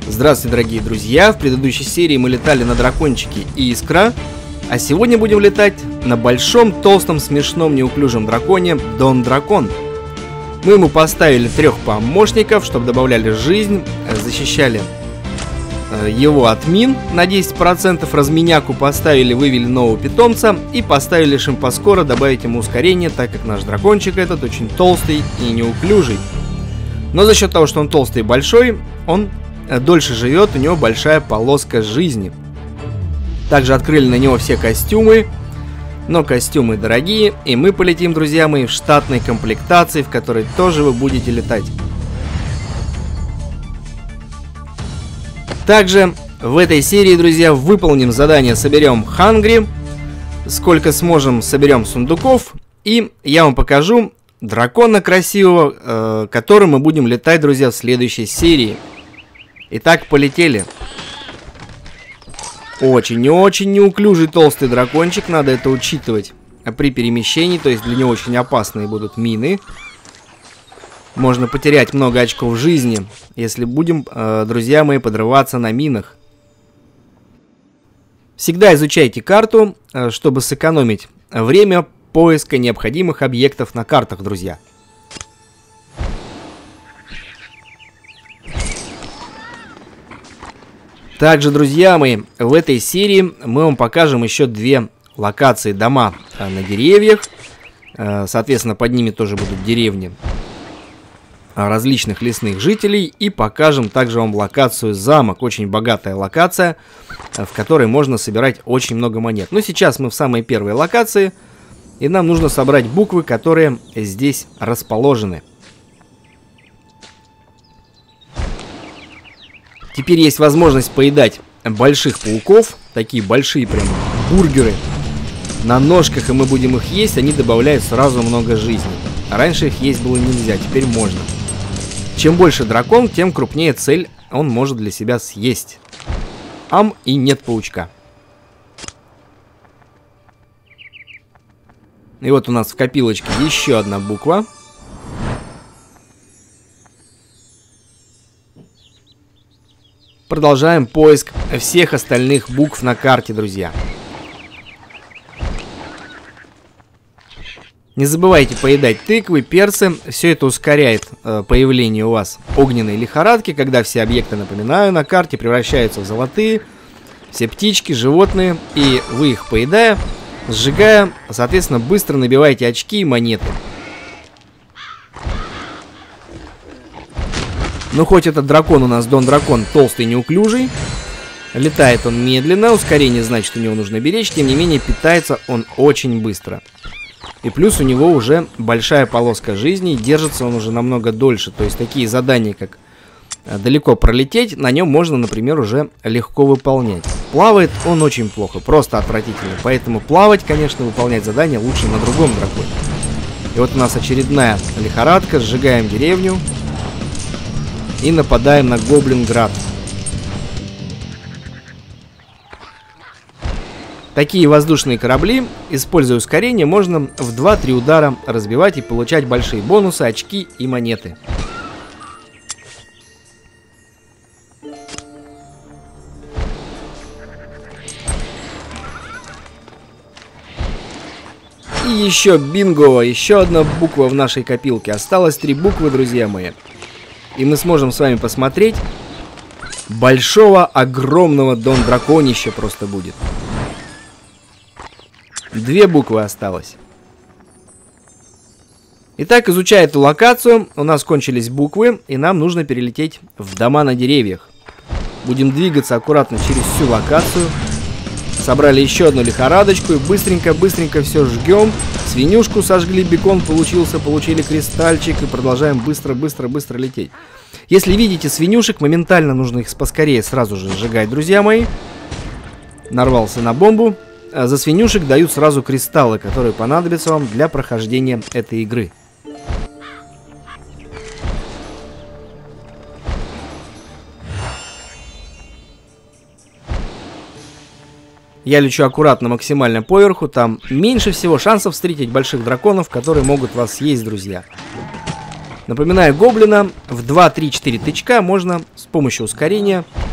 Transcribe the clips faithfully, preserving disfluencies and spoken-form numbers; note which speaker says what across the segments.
Speaker 1: Здравствуйте, дорогие друзья! В предыдущей серии мы летали на дракончике Искра, а сегодня будем летать на большом, толстом, смешном, неуклюжем драконе Дон Дракон. Мы ему поставили трех помощников, чтобы добавляли жизнь, защищали его от мин на десять процентов, разменяку поставили, вывели нового питомца и поставили шимпаскора добавить ему ускорение, так как наш дракончик этот очень толстый и неуклюжий. Но за счет того, что он толстый и большой, он дольше живет, у него большая полоска жизни. Также открыли на него все костюмы, но костюмы дорогие, и мы полетим, друзья мои, в штатной комплектации, в которой тоже вы будете летать. Также в этой серии, друзья, выполним задание, соберем хангри, сколько сможем, соберем сундуков, и я вам покажу дракона красивого, э, которым мы будем летать, друзья, в следующей серии. Итак, полетели. Очень-очень неуклюжий толстый дракончик, надо это учитывать при перемещении, то есть для него очень опасные будут мины. Можно потерять много очков жизни, если будем, э, друзья мои, подрываться на минах. Всегда изучайте карту, э, чтобы сэкономить время поиска необходимых объектов на картах, друзья. Также, друзья мои, в этой серии мы вам покажем еще две локации дома на деревьях. Соответственно, под ними тоже будут деревни различных лесных жителей. И покажем также вам локацию замок. Очень богатая локация, в которой можно собирать очень много монет. Но сейчас мы в самой первой локации. И нам нужно собрать буквы, которые здесь расположены. Теперь есть возможность поедать больших пауков. Такие большие прям бургеры на ножках, и мы будем их есть. Они добавляют сразу много жизни. Раньше их есть было нельзя, теперь можно. Чем больше дракон, тем крупнее цель он может для себя съесть. Ам, и нет паучка. И вот у нас в копилочке еще одна буква. Продолжаем поиск всех остальных букв на карте, друзья. Не забывайте поедать тыквы, перцы. Все это ускоряет э, появление у вас огненной лихорадки, когда все объекты, напоминаю, на карте превращаются в золотые. Все птички, животные. И вы их, поедая, сжигая, соответственно, быстро набиваете очки и монеты. Ну, хоть этот дракон у нас, Дон Дракон, толстый, неуклюжий. Летает он медленно, ускорение, значит, у него нужно беречь. Тем не менее, питается он очень быстро. И плюс у него уже большая полоска жизни, и держится он уже намного дольше. То есть такие задания, как далеко пролететь, на нем можно, например, уже легко выполнять. Плавает он очень плохо, просто отвратительно. Поэтому плавать, конечно, выполнять задания лучше на другом драконе. И вот у нас очередная лихорадка, сжигаем деревню. И нападаем на Гоблинград. Такие воздушные корабли, используя ускорение, можно в два-три удара разбивать и получать большие бонусы, очки и монеты. И еще бинго, еще одна буква в нашей копилке. Осталось три буквы, друзья мои. И мы сможем с вами посмотреть большого, огромного Дон Драконища просто будет. Две буквы осталось. Итак, изучая эту локацию, у нас кончились буквы, и нам нужно перелететь в дома на деревьях. Будем двигаться аккуратно через всю локацию. Собрали еще одну лихорадочку и быстренько-быстренько все жгем. Свинюшку сожгли, бекон получился, получили кристальчик и продолжаем быстро-быстро-быстро лететь. Если видите свинюшек, моментально нужно их поскорее сразу же сжигать, друзья мои. Нарвался на бомбу. За свинюшек дают сразу кристаллы, которые понадобятся вам для прохождения этой игры. Я лечу аккуратно, максимально поверху. Там меньше всего шансов встретить больших драконов, которые могут вас съесть, друзья. Напоминаю, гоблина в два, три, четыре тычка можно с помощью ускорения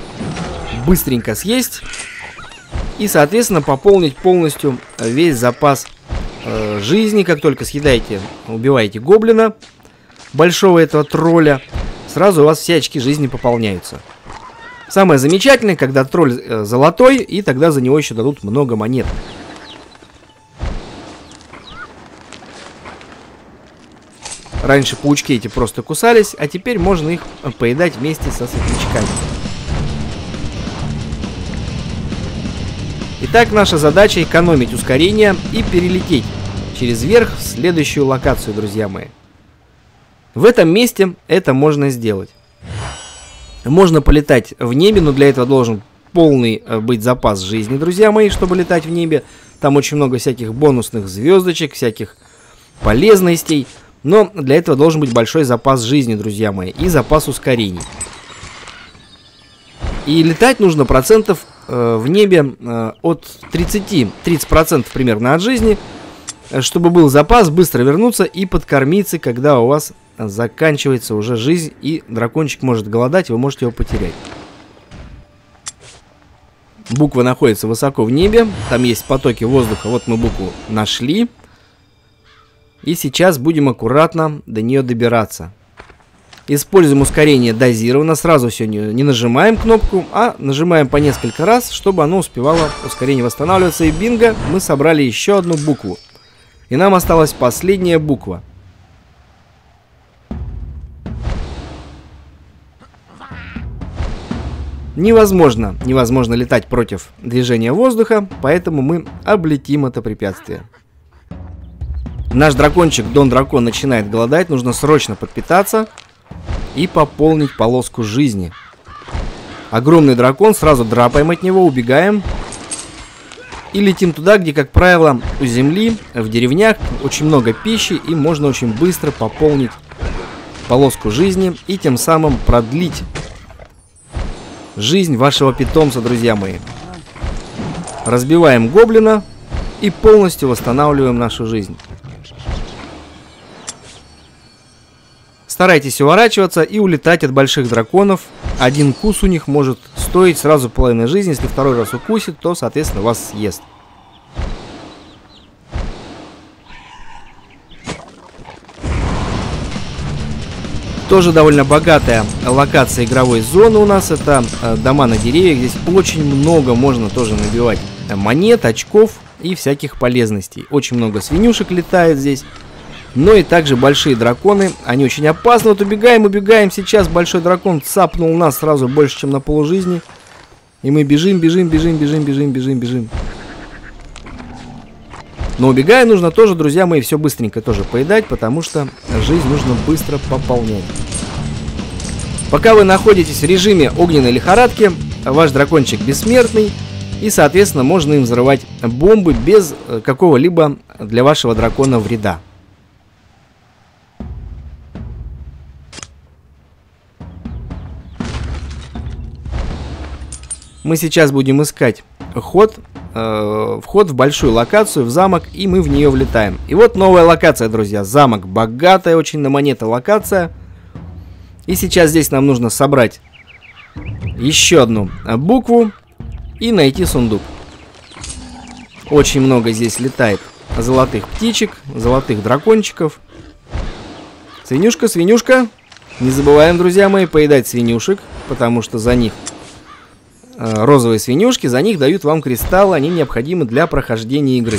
Speaker 1: быстренько съесть и, соответственно, пополнить полностью весь запас э, жизни. Как только съедаете, убиваете гоблина, большого этого тролля, сразу у вас все очки жизни пополняются. Самое замечательное, когда тролль э, золотой, и тогда за него еще дадут много монет. Раньше паучки эти просто кусались, а теперь можно их поедать вместе со светлячками. Итак, наша задача экономить ускорение и перелететь через верх в следующую локацию, друзья мои. В этом месте это можно сделать. Можно полетать в небе, но для этого должен полный быть запас жизни, друзья мои, чтобы летать в небе. Там очень много всяких бонусных звездочек, всяких полезностей. Но для этого должен быть большой запас жизни, друзья мои, и запас ускорений. И летать нужно процентов э, в небе э, от тридцати, тридцать процентов примерно от жизни, чтобы был запас быстро вернуться и подкормиться, когда у вас заканчивается уже жизнь, и дракончик может голодать, и вы можете его потерять. Буква находится высоко в небе, там есть потоки воздуха, вот мы букву нашли. И сейчас будем аккуратно до нее добираться. Используем ускорение дозированно. Сразу все не, не нажимаем кнопку, а нажимаем по несколько раз, чтобы оно успевало ускорение восстанавливаться. И бинго, мы собрали еще одну букву. И нам осталась последняя буква. Невозможно, невозможно летать против движения воздуха, поэтому мы облетим это препятствие. Наш дракончик Дон Дракон начинает голодать, нужно срочно подпитаться и пополнить полоску жизни. Огромный дракон, сразу драпаем от него, убегаем. И летим туда, где, как правило, у земли, в деревнях очень много пищи, и можно очень быстро пополнить полоску жизни и тем самым продлить жизнь вашего питомца, друзья мои. Разбиваем гоблина и полностью восстанавливаем нашу жизнь. Старайтесь уворачиваться и улетать от больших драконов. Один кус у них может стоить сразу половину жизни. Если второй раз укусит, то, соответственно, вас съест. Тоже довольно богатая локация игровой зоны у нас. Это э, дома на деревьях. Здесь очень много можно тоже набивать монет, очков и всяких полезностей. Очень много свинюшек летает здесь. Но и также большие драконы, они очень опасны. Вот убегаем, убегаем. Сейчас большой дракон цапнул нас сразу больше, чем на полужизни. И мы бежим, бежим, бежим, бежим, бежим, бежим, бежим. Но убегая нужно тоже, друзья мои, все быстренько тоже поедать, потому что жизнь нужно быстро пополнять. Пока вы находитесь в режиме огненной лихорадки, ваш дракончик бессмертный. И, соответственно, можно им взрывать бомбы без какого-либо для вашего дракона вреда. Мы сейчас будем искать ход, э, вход в большую локацию, в замок, и мы в нее влетаем. И вот новая локация, друзья. Замок. Богатая очень на монеты локация. И сейчас здесь нам нужно собрать еще одну букву и найти сундук. Очень много здесь летает золотых птичек, золотых дракончиков. Свинюшка, свинюшка. Не забываем, друзья мои, поедать свинюшек, потому что за них... розовые свинюшки, за них дают вам кристаллы, они необходимы для прохождения игры.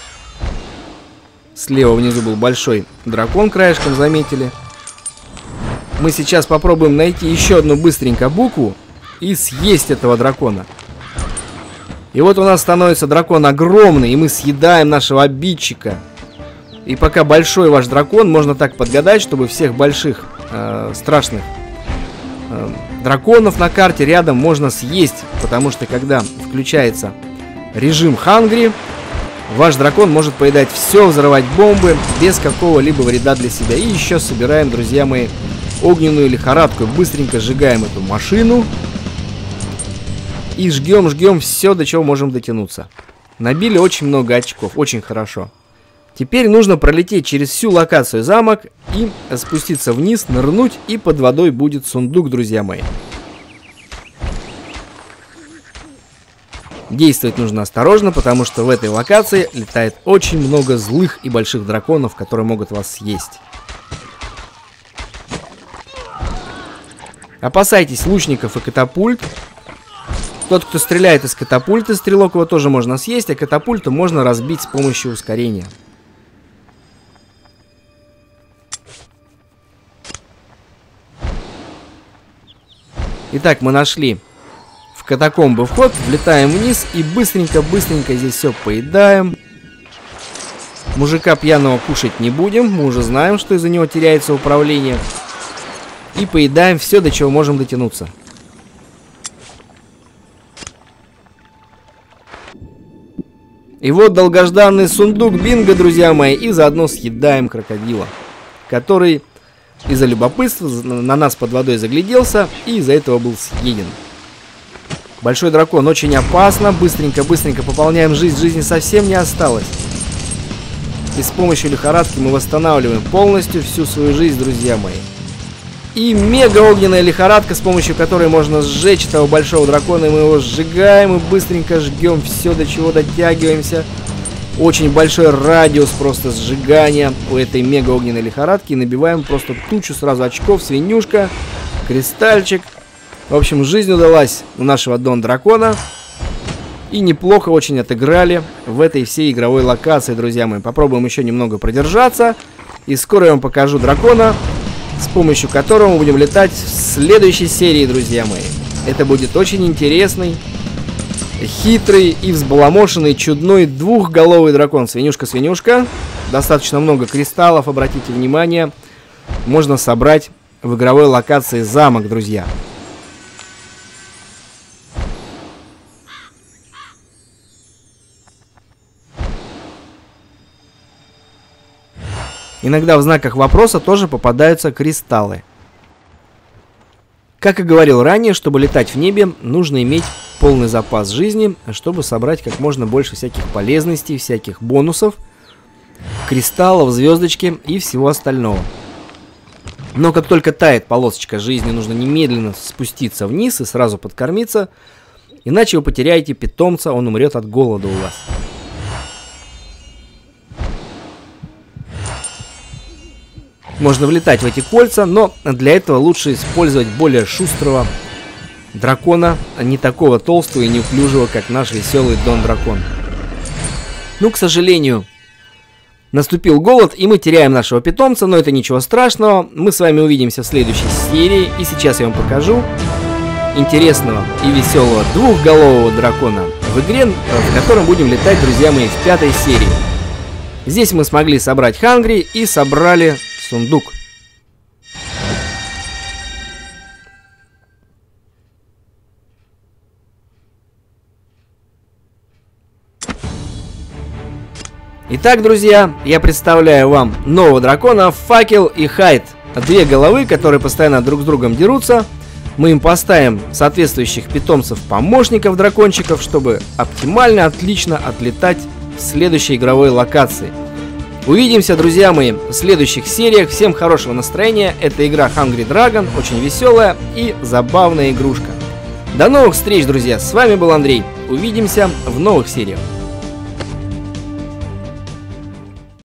Speaker 1: Слева внизу был большой дракон, краешком заметили. Мы сейчас попробуем найти еще одну быстренько букву и съесть этого дракона. И вот у нас становится дракон огромный, и мы съедаем нашего обидчика. И пока большой ваш дракон, можно так подгадать, чтобы всех больших э, страшных э, драконов на карте рядом можно съесть, потому что когда включается режим Hungry, ваш дракон может поедать все, взрывать бомбы без какого-либо вреда для себя. И еще собираем, друзья мои, огненную лихорадку. Быстренько сжигаем эту машину и жгем, жгем все, до чего можем дотянуться. Набили очень много очков, очень хорошо. Теперь нужно пролететь через всю локацию замок и спуститься вниз, нырнуть, и под водой будет сундук, друзья мои. Действовать нужно осторожно, потому что в этой локации летает очень много злых и больших драконов, которые могут вас съесть. Опасайтесь лучников и катапульт. Тот, кто стреляет из катапульты, стрелок его тоже можно съесть, а катапульту можно разбить с помощью ускорения. Итак, мы нашли в катакомбы вход, влетаем вниз и быстренько-быстренько здесь все поедаем. Мужика пьяного кушать не будем, мы уже знаем, что из-за него теряется управление. И поедаем все, до чего можем дотянуться. И вот долгожданный сундук бинго, друзья мои, и заодно съедаем крокодила, который из-за любопытства на нас под водой загляделся и из-за этого был съеден. Большой дракон очень опасно, быстренько-быстренько пополняем жизнь, жизни совсем не осталось. И с помощью лихорадки мы восстанавливаем полностью всю свою жизнь, друзья мои. И мега огненная лихорадка, с помощью которой можно сжечь этого большого дракона. И мы его сжигаем и быстренько жгем все, до чего дотягиваемся. Очень большой радиус просто сжигания у этой мега огненной лихорадки. И набиваем просто тучу сразу очков, свинюшка, кристальчик. В общем, жизнь удалась у нашего Дон Дракона. И неплохо очень отыграли в этой всей игровой локации, друзья мои. Попробуем еще немного продержаться. И скоро я вам покажу дракона, с помощью которого мы будем летать в следующей серии, друзья мои. Это будет очень интересный, хитрый и взбаламошенный, чудной двухголовый дракон. Свинюшка-свинюшка. Достаточно много кристаллов, обратите внимание. Можно собрать в игровой локации замок, друзья. Иногда в знаках вопроса тоже попадаются кристаллы. Как и говорил ранее, чтобы летать в небе, нужно иметь полный запас жизни, чтобы собрать как можно больше всяких полезностей, всяких бонусов, кристаллов, звездочки и всего остального. Но как только тает полосочка жизни, нужно немедленно спуститься вниз и сразу подкормиться, иначе вы потеряете питомца, он умрет от голода у вас. Можно влетать в эти кольца, но для этого лучше использовать более шустрого дракона, а не такого толстого и неуклюжего, как наш веселый Дон Дракон. Ну, к сожалению, наступил голод, и мы теряем нашего питомца, но это ничего страшного. Мы с вами увидимся в следующей серии, и сейчас я вам покажу интересного и веселого двухголового дракона в игре, в котором будем летать, друзья мои, в пятой серии. Здесь мы смогли собрать Хангри и собрали сундук. Итак, друзья, я представляю вам нового дракона Факел и Хайд. Две головы, которые постоянно друг с другом дерутся. Мы им поставим соответствующих питомцев-помощников дракончиков, чтобы оптимально, отлично отлетать в следующей игровой локации. Увидимся, друзья мои, в следующих сериях. Всем хорошего настроения. Это игра Hungry Dragon, очень веселая и забавная игрушка. До новых встреч, друзья. С вами был Андрей. Увидимся в новых сериях.